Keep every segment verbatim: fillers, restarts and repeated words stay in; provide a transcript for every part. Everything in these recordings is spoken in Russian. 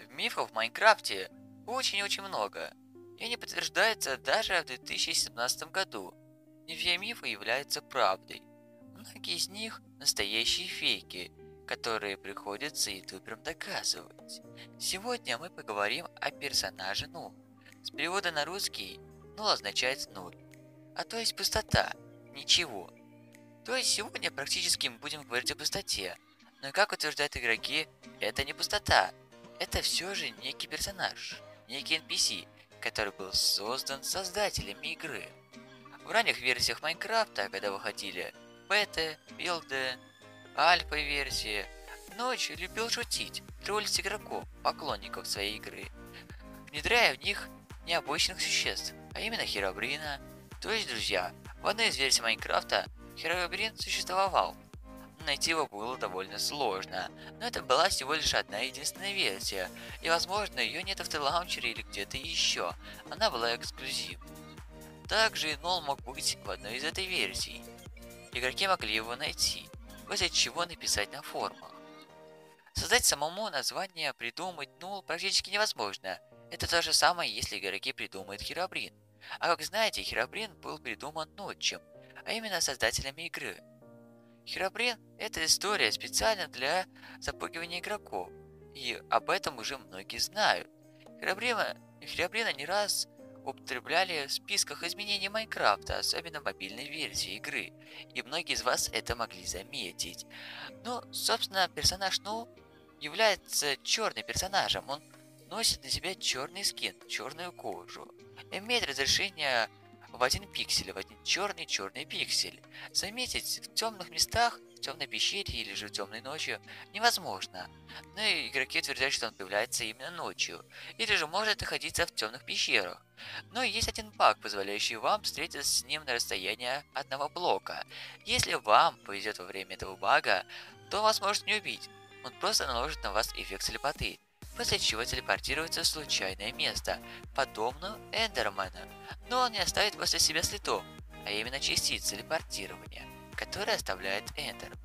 Мифов в Майнкрафте очень-очень много, и они подтверждаются даже в две тысячи семнадцатом году. Не все мифы являются правдой. Многие из них настоящие фейки, которые приходится ютуберам доказывать. Сегодня мы поговорим о персонаже Нул. С перевода на русский Нул означает ноль, а то есть пустота, ничего. То есть сегодня практически мы будем говорить о пустоте. Но как утверждают игроки, это не пустота. Это все же некий персонаж, некий эн пи си, который был создан создателями игры. В ранних версиях Майнкрафта, когда выходили беты, билды, альфа-версии, Ночь любил шутить, троллить игроков, поклонников своей игры, внедряя в них необычных существ, а именно Херобрина. То есть, друзья, в одной из версий Майнкрафта Херобрин существовал. Найти его было довольно сложно, но это была всего лишь одна единственная версия, и возможно ее нет в Т-лаунчере или где-то еще, она была эксклюзивной. Также и Нол мог быть в одной из этой версий. Игроки могли его найти, после чего написать на форумах. Создать самому название, придумать Нул практически невозможно. Это то же самое, если игроки придумают Херобрин. А как знаете, Херобрин был придуман Нотчем, а именно создателями игры. Херобрин – это история специально для запугивания игроков, и об этом уже многие знают. Херобрина, Херобрина не раз употребляли в списках изменений Майнкрафта, особенно в мобильной версии игры, и многие из вас это могли заметить. Ну, собственно, персонаж Ну является черным персонажем, он носит на себе черный скин, черную кожу, имеет разрешение в один пиксель, в один черный черный пиксель. Заметить в темных местах, в темной пещере или же в темной ночью невозможно. Но и игроки утверждают, что он появляется именно ночью, или же может находиться в темных пещерах. Но есть один баг, позволяющий вам встретиться с ним на расстоянии одного блока. Если вам повезет во время этого бага, то вас может не убить. Он просто наложит на вас эффект слепоты, после чего телепортируется в случайное место, подобно Эндермену, но он не оставит после себя следов, а именно частиц телепортирования, которые оставляет Эндермен.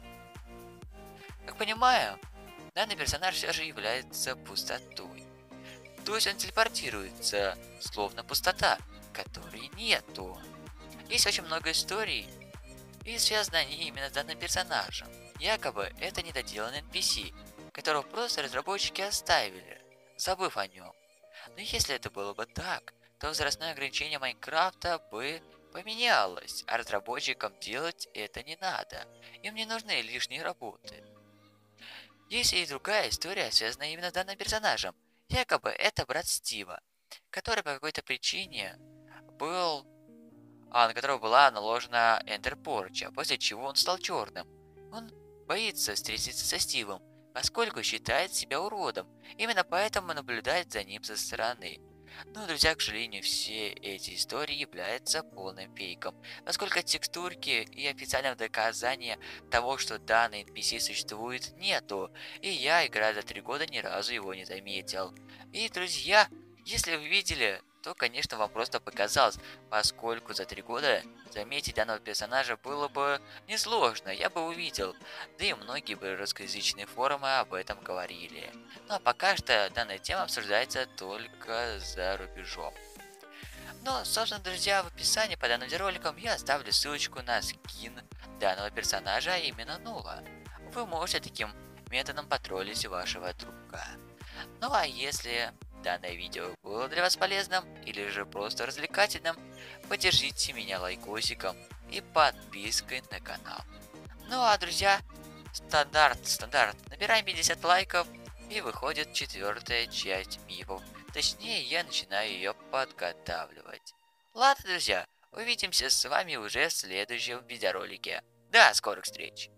Как понимаю, данный персонаж все же является пустотой. То есть он телепортируется, словно пустота, которой нету. Есть очень много историй, и связаны они именно с данным персонажем. Якобы это недоделанный эн пи си, которого просто разработчики оставили, забыв о нем. Но если это было бы так, то возрастное ограничение Майнкрафта бы поменялось, а разработчикам делать это не надо. Им не нужны лишние работы. Есть и другая история, связанная именно с данным персонажем. Якобы это брат Стива, который по какой-то причине был... а на которого была наложена Эндер Порча, после чего он стал черным. Он боится встретиться со Стивом, поскольку считает себя уродом. Именно поэтому наблюдает за ним со стороны. Но, друзья, к сожалению, все эти истории являются полным фейком, поскольку текстурки и официального доказания того, что данный эн пи си существует, нету. И я, играя за три года, ни разу его не заметил. И, друзья, если вы видели, то, конечно, вам просто показалось, поскольку за три года заметить данного персонажа было бы несложно, я бы увидел, да и многие бы русскоязычные форумы об этом говорили. Ну а пока что данная тема обсуждается только за рубежом. Но, собственно, друзья, в описании под данным роликом я оставлю ссылочку на скин данного персонажа, а именно Нула. Вы можете таким методом потроллить вашего друга. Ну а если данное видео было для вас полезным или же просто развлекательным, поддержите меня лайкосиком и подпиской на канал. Ну а, друзья, стандарт, стандарт, набираем пятьдесят лайков и выходит четвертая часть мифов. Точнее, я начинаю ее подготавливать. Ладно, друзья, увидимся с вами уже в следующем видеоролике. До скорых встреч!